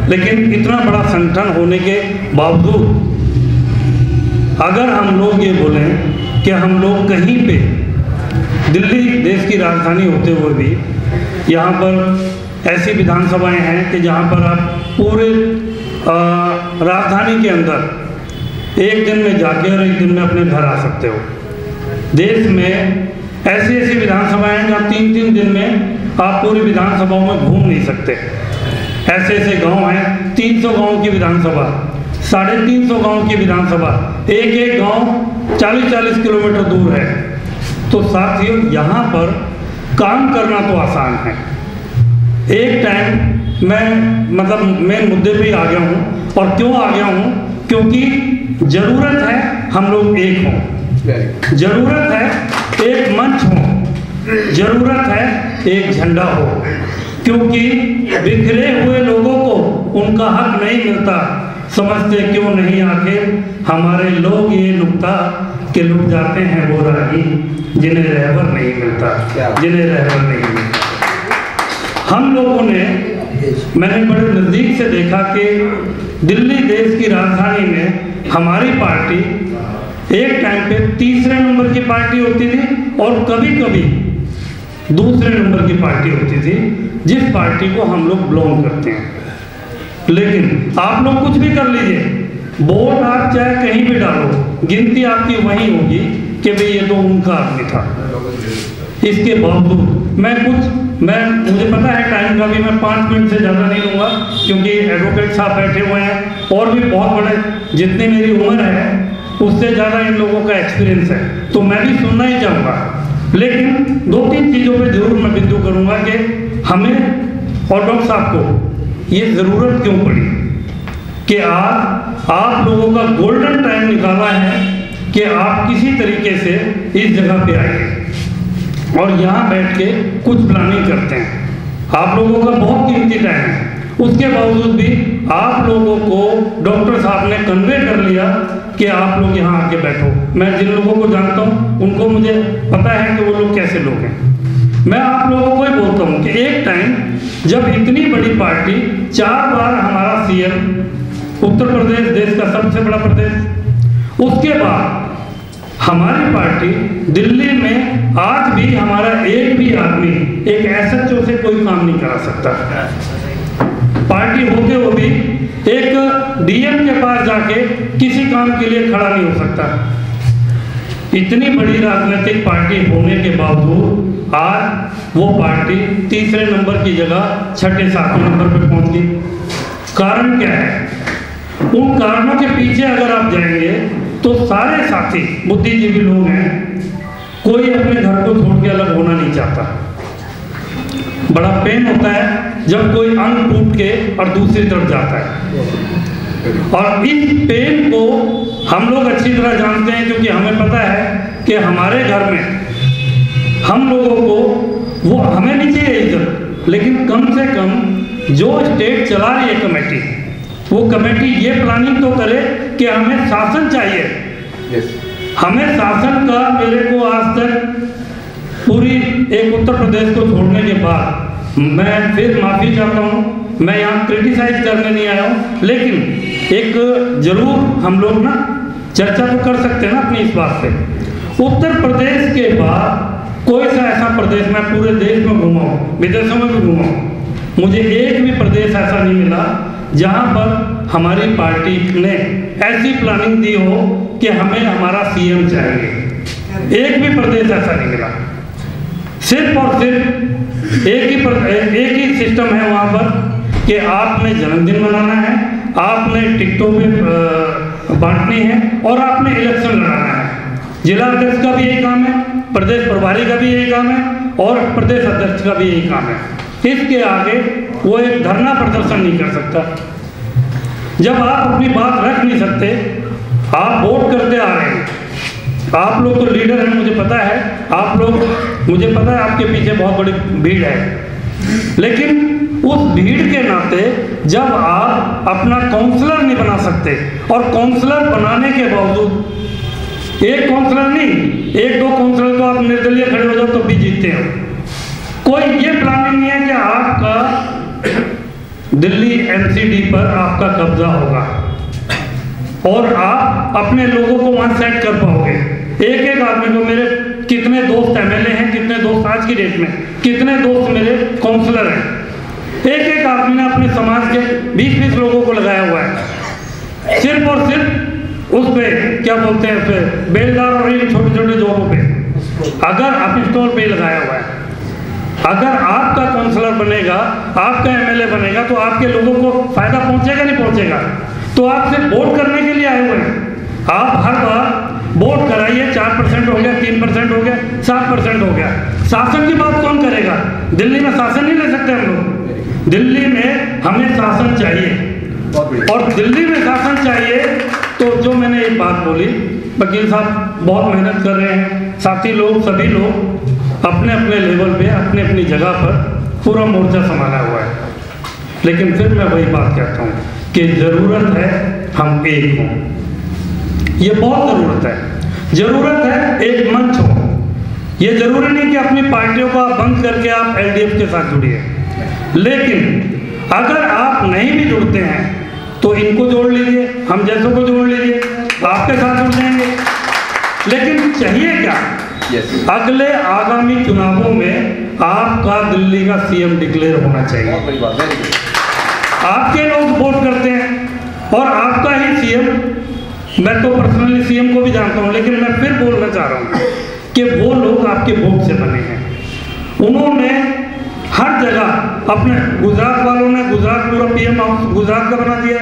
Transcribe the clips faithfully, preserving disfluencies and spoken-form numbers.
लेकिन इतना बड़ा संगठन होने के बावजूद अगर हम लोग ये बोलें कि हम लोग कहीं पे दिल्ली देश की राजधानी होते हुए भी यहाँ पर ऐसी विधानसभाएं हैं कि जहाँ पर आप पूरे राजधानी के अंदर एक दिन में जाके और एक दिन में अपने घर आ सकते हो। देश में ऐसी ऐसी विधानसभाएं हैं जहाँ तीन तीन दिन में आप पूरी विधानसभाओं में घूम नहीं सकते। ऐसे ऐसे गांव हैं, तीन सौ गाँव की विधानसभा, साढ़े तीन सौ गाँव की विधानसभा, एक एक गांव चालीस चालीस किलोमीटर दूर है। तो साथियों, यहाँ पर काम करना तो आसान है। एक टाइम मैं मतलब मेन मुद्दे पे आ गया हूँ, और क्यों आ गया हूँ, क्योंकि ज़रूरत है हम लोग एक हों, ज़रूरत है एक मंच हो, ज़रूरत है एक झंडा हो, क्योंकि बिखरे हुए लोगों को उनका हक नहीं मिलता। समझते क्यों नहीं आखिर हमारे लोग ये नुक्ता के लुट जाते हैं वो राही जिन्हें रहबर नहीं मिलता, जिन्हें रहबर नहीं मिलता। हम लोगों ने, मैंने बड़े नज़दीक से देखा कि दिल्ली देश की राजधानी में हमारी पार्टी एक टाइम पे तीसरे नंबर की पार्टी होती थी और कभी कभी दूसरे नंबर की पार्टी होती थी, जिस पार्टी को हम लोग बिलोंग करते हैं। लेकिन आप लोग कुछ भी कर लीजिए, वोट आप चाहे कहीं भी डालो, गिनती आपकी वही होगी कि भाई ये तो उनका आदमी था। इसके बावजूद मैं कुछ मैं मुझे पता है टाइम का भी, मैं पाँच मिनट से ज़्यादा नहीं लूँगा क्योंकि एडवोकेट साहब बैठे हुए हैं और भी बहुत बड़े, जितनी मेरी उम्र है उससे ज़्यादा इन लोगों का एक्सपीरियंस है, तो मैं भी सुनना ही चाहूँगा। लेकिन दो तीन चीज़ों पे जरूर मैं बिंदु करूँगा कि हमें और डॉक्टर साहब को ये ज़रूरत क्यों पड़ी कि आज आप लोगों का गोल्डन टाइम निकाला है कि आप किसी तरीके से इस जगह पे आइए और यहाँ बैठ के कुछ प्लानिंग करते हैं। आप लोगों का बहुत कीमती टाइम है, उसके बावजूद भी आप लोगों को डॉक्टर साहब ने कन्वे कर लिया कि आप लोग यहाँ आके बैठो। मैं जिन लोगों को जानता हूँ उनको मुझे पता है कि वो लोग कैसे लोग हैं। मैं आप लोगों को ही बोलता हूँ कि एक टाइम जब इतनी बड़ी पार्टी, चार बार हमारा सीएम, उत्तर प्रदेश देश का सबसे बड़ा प्रदेश, उसके बाद हमारी पार्टी दिल्ली में आज भी हमारा एक भी आदमी एक एसएचओ से कोई काम नहीं करा सकता। पार्टी होते हुए भी एक डीएम के पास जाके किसी काम के लिए खड़ा नहीं हो सकता। इतनी बड़ी राजनीतिक पार्टी होने के बावजूद आज वो पार्टी तीसरे नंबर की जगह छठे सातवें नंबर पर पहुंच गई। कारण क्या है? उन कारणों के पीछे अगर आप जाएंगे तो सारे साथी बुद्धिजीवी लोग हैं, कोई अपने घर को छोड़ के अलग होना नहीं चाहता। बड़ा पेन होता है जब कोई अंग टूट के और दूसरी तरफ जाता है, और इस पेन को हम लोग अच्छी तरह जानते हैं क्योंकि हमें पता है कि हमारे घर में हम लोगों को वो हमें नहीं चाहिए इज्जत, लेकिन कम से कम जो स्टेट चला रही है कमेटी, वो कमेटी ये प्लानिंग तो करे कि हमें शासन चाहिए। yes. हमें शासन का, मेरे को आज तक पूरी एक उत्तर प्रदेश को छोड़ने के बाद, मैं फिर माफ़ी चाहता हूँ, मैं यहाँ क्रिटिसाइज करने नहीं आया हूँ, लेकिन एक जरूर हम लोग ना चर्चा तो कर सकते हैं ना अपनी इस बात पे। उत्तर प्रदेश के बाद कोई सा ऐसा प्रदेश, मैं पूरे देश में घूमा हूँ, विदेशों में भी घूमा हूँ, मुझे एक भी प्रदेश ऐसा नहीं मिला जहाँ पर हमारी पार्टी ने ऐसी प्लानिंग दी हो कि हमें हमारा सीएम चाहिए। एक भी प्रदेश ऐसा नहीं मिला। सिर्फ और सिर्फ एक ही पर, एक ही सिस्टम है वहाँ पर कि आपने जन्मदिन मनाना है, आपने टिकटों में बांटनी है और आपने इलेक्शन लड़ाना है। जिला अध्यक्ष का भी यही काम है, प्रदेश प्रभारी का भी यही काम है और प्रदेश अध्यक्ष का भी यही काम है। इसके आगे वो एक धरना प्रदर्शन नहीं कर सकता। जब आप अपनी बात रख नहीं सकते, आप वोट करते आ रहे हैं, आप लोग तो लीडर हैं, मुझे पता है, आप लोग, मुझे पता है आपके पीछे बहुत बड़ी भीड़ है, लेकिन उस भीड़ के नाते जब आप अपना काउंसलर नहीं बना सकते, और काउंसलर बनाने के बावजूद एक काउंसलर नहीं, एक दो काउंसलर तो आप निर्दलीय खड़े हो जाओ तो भी जीतते हो। कोई ये प्लानिंग नहीं है कि आपका दिल्ली एमसीडी पर आपका कब्जा होगा और आप अपने लोगों को वहां सेट कर पाओगे। एक एक आदमी को, मेरे कितने दोस्त एमएलए हैं, कितने दोस्त आज की डेट में, कितने दोस्त मेरे काउंसलर हैं, एक एक आदमी ने अपने समाज के बीस बीस लोगों को लगाया हुआ है, सिर्फ और सिर्फ उस पे क्या बोलते हैं, पे बेलदार और इन छोटे छोटे जॉबों पे, अगर आप स्टॉल पे लगाया हुआ है। अगर आपका काउंसलर बनेगा, आपका एमएलए बनेगा, तो आपके लोगों को फायदा पहुंचेगा नहीं पहुंचेगा? तो आप सिर्फ वोट करने के लिए आए हुए हैं। आप हर बार वोट कराइए, चार परसेंट हो गया, तीन परसेंट हो गया, सात परसेंट हो गया, शासन की बात कौन करेगा? दिल्ली में शासन नहीं ले सकते हम लोग। दिल्ली में हमें शासन चाहिए, और दिल्ली में शासन चाहिए तो जो मैंने एक बात बोली, वकील साहब बहुत मेहनत कर रहे हैं, साथी लोग, सभी लोग अपने अपने लेवल पे, अपने अपनी जगह पर पूरा मोर्चा संभाला हुआ है। लेकिन फिर मैं वही बात कहता हूँ कि ज़रूरत है हम एक हों, ये बहुत ज़रूरत है। ज़रूरत है एक मंच हो। ये ज़रूरी नहीं कि अपनी पार्टियों को आप बंद करके आप एलडीएफ के साथ जुड़िए, लेकिन अगर आप नहीं भी जुड़ते हैं तो इनको जोड़ लीजिए, हम जैसों को जोड़ लीजिए, आपके साथ जुड़ जाएंगे। लेकिन चाहिए क्या? yes. अगले आगामी चुनावों में आपका दिल्ली का सीएम डिक्लेयर होना चाहिए। आपके लोग वोट करते हैं और आपका ही सीएम, मैं तो पर्सनली सीएम को भी जानता हूं, लेकिन मैं फिर बोलना चाह रहा हूं कि वो लोग आपके वोट से बने हैं। उन्होंने हर जगह अपने, गुजरात वालों ने गुजरात पूरा पीएम हाउस गुजरात का बना दिया,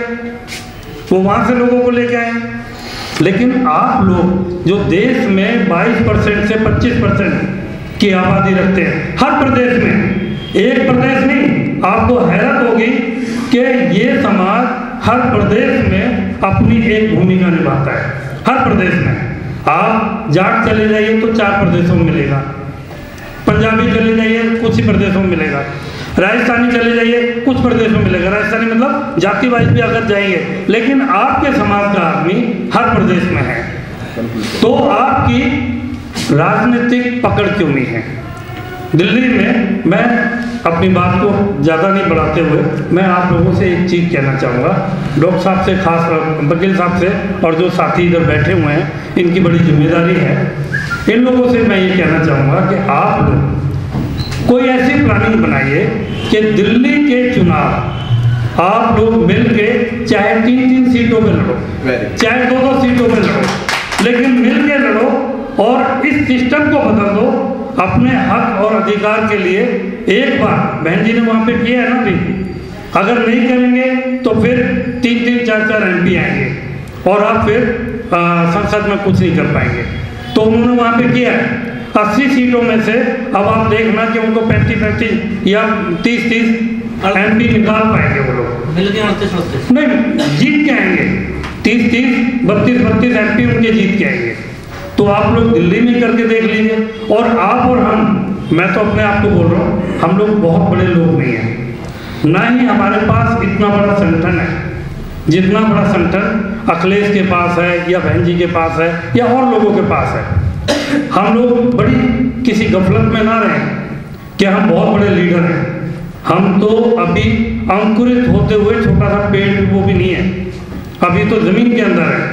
वो वहां से लोगों को लेके आए। लेकिन आप लोग जो देश में बाईस परसेंट से पच्चीस परसेंट की आबादी रखते हैं, हर प्रदेश में, एक प्रदेश नहीं, आपको हैरत होगी कि ये समाज हर प्रदेश में अपनी एक भूमिका निभाता है। हर प्रदेश में आप जाट चले जाइए तो चार प्रदेशों में मिलेगा, पंजाबी चले जाइए कुछ ही प्रदेशों में मिलेगा, राजस्थानी चले जाइए कुछ प्रदेशों में मिलेगा, राजस्थानी मतलब जाति वाइज भी अगर जाएंगे, लेकिन आपके समाज का आदमी हर प्रदेश में है। तो आपकी राजनीतिक पकड़ क्यों नहीं है? दिल्ली में मैं अपनी बात को ज़्यादा नहीं बढ़ाते हुए मैं आप लोगों से एक चीज़ कहना चाहूँगा, डॉक्टर साहब से, खास वकील साहब से, और जो साथी इधर बैठे हुए हैं, इनकी बड़ी जिम्मेदारी है। इन लोगों से मैं ये कहना चाहूँगा कि आप लोग कोई ऐसी प्लानिंग बनाइए कि दिल्ली के चुनाव आप लोग मिल के चाहे तीन तीन सीटों पे लड़ो, चाहे दो दो सीटों पे लड़ो, लेकिन मिल के लड़ो और इस सिस्टम को बदल दो अपने हक और अधिकार के लिए। एक बार बहन जी ने वहाँ पे किया है ना भी, अगर नहीं करेंगे तो फिर तीन तीन चार चार एम पी आएंगे और आप फिर संसद में कुछ नहीं कर पाएंगे। तो उन्होंने वहाँ पे किया है, अस्सी सीटों में से अब आप देखना कि उनको पैंतीस पैंतीस या तीस तीस एमपी निकाल पाएंगे वो लोग, नहीं जीत के आएंगे, तीस तीस बत्तीस बत्तीस एमपी उनके जीत के आएंगे। तो आप लोग दिल्ली में करके देख लीजिए। और आप और हम, मैं तो अपने आप को बोल रहा हूँ, हम लोग बहुत बड़े लोग नहीं हैं, ना ही हमारे पास इतना बड़ा संगठन है जितना बड़ा संगठन अखिलेश के पास है या बहन जी के पास है या और लोगों के पास है। हम लोग बड़ी किसी गफलत में ना रहें कि हम बहुत बड़े लीडर हैं। हम तो अभी अंकुरित होते हुए छोटा सा पेड़ वो भी नहीं है, अभी तो जमीन के अंदर है।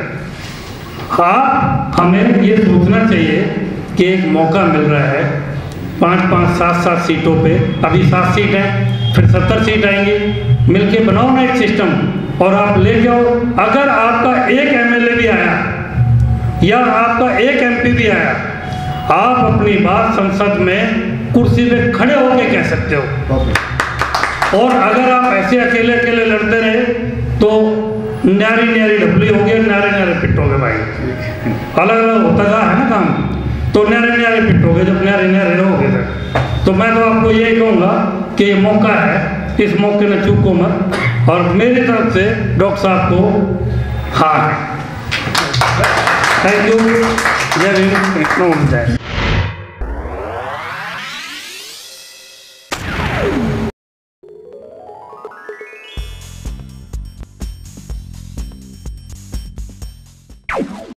आप हमें ये सोचना चाहिए कि एक मौका मिल रहा है, पाँच पाँच सात सात सीटों पे, अभी सात सीट है, फिर सत्तर सीट आएंगी, मिलके बनाओ ना एक सिस्टम और आप ले जाओ। अगर आपका एक एमएलए भी आया या आपका एक एमपी भी आया, आप अपनी बात संसद में कुर्सी पे खड़े होके कह सकते हो। और अगर आप ऐसे अकेले अकेले लड़ते रहे तो न्यारी न्यारी ढपली होगी, न्यारे न्यारे पिटोगे भाई, अलग अलग होता जा है ना काम, तो न्यारे न्यारे पिटोगे जब न्यारे न्यारे रहोगे तक। तो मैं तो आपको यही कहूँगा कि ये मौका है, इस मौके में चूको मत। और मेरी तरफ से डॉक्टर साहब को हाँ है। Thank you. जय भीम।